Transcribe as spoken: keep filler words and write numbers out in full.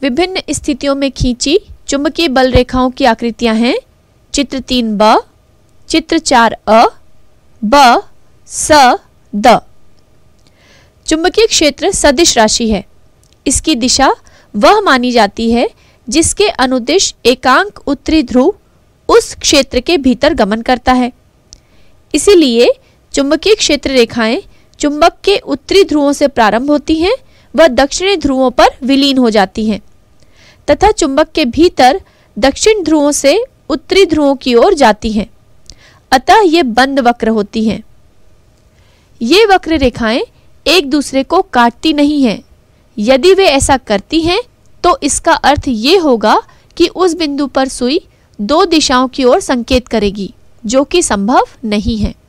विभिन्न स्थितियों में खींची चुंबकीय बल रेखाओं की आकृतियां हैं चित्र तीन ब, चित्र चार अ, ब, स, द। चुंबकीय क्षेत्र सदिश राशि है। इसकी दिशा वह मानी जाती है जिसके अनुदिश एकांक उत्तरी ध्रुव उस क्षेत्र के भीतर गमन करता है। इसीलिए चुंबकीय क्षेत्र रेखाएं चुंबक के उत्तरी ध्रुवों से प्रारंभ होती हैं व दक्षिणी ध्रुवों पर विलीन हो जाती हैं तथा चुंबक के भीतर दक्षिण ध्रुवों से उत्तरी ध्रुवों की ओर जाती हैं। अतः ये बंद वक्र होती हैं। ये वक्र रेखाएं एक दूसरे को काटती नहीं हैं। यदि वे ऐसा करती हैं तो इसका अर्थ ये होगा कि उस बिंदु पर सुई दो दिशाओं की ओर संकेत करेगी, जो कि संभव नहीं है।